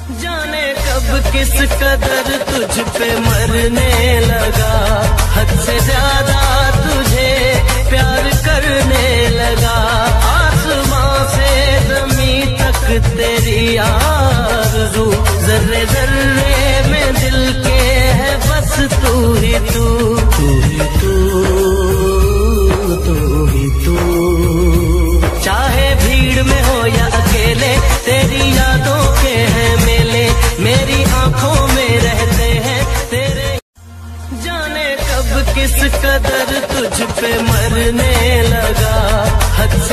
जाने कब किस कदर तुझ पे मरने लगा, हद से ज्यादा तुझे प्यार करने लगा। आसमां से ज़मीं तक तेरी आरज़ू, ज़र्रे ज़र्रे में दिल के है बस तू ही तू, तू ही तू, तू ही तू। चाहे भीड़ में हो या अकेले, तेरी यादों के हैं मेले, मेरी आंखों में रहते हैं तेरे। जाने कब किस कदर तुझ पे मरने लगा, हद